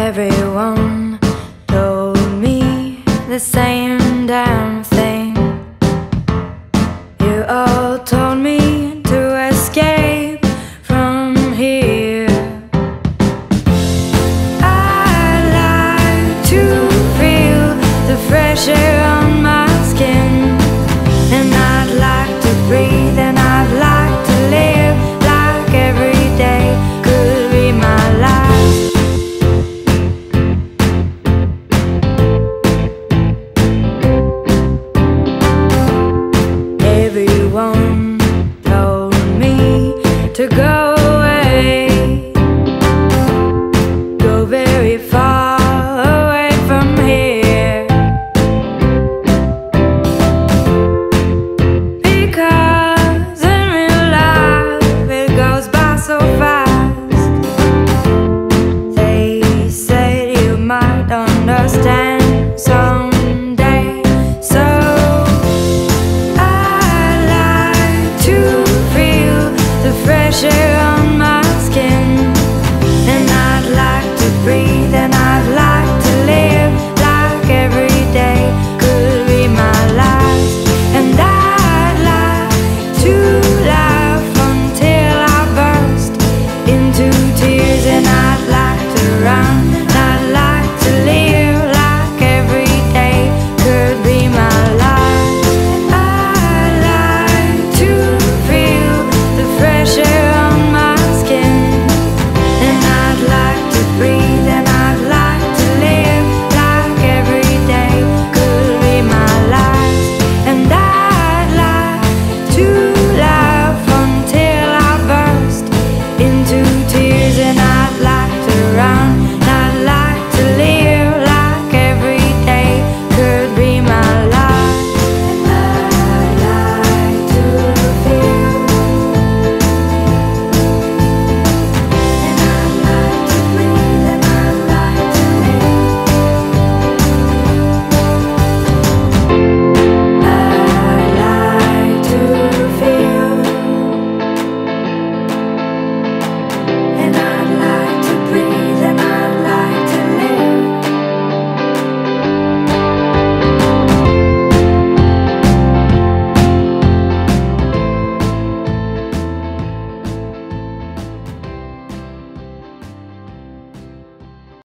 Everyone told me the same damn thing. You all told me to escape from here. I'd like to feel the fresh air on my skin, and I'd like to breathe, and I'd like to live like every day could be my last. Everyone told me to go away, go very far away from here, because in real life it goes by so fast. They said you might understand someday, so fresh air on my skin, and I'd like to breathe, and I'd like to live like every day could be my last. And I'd like to laugh until I burst into tears, and I'd like to run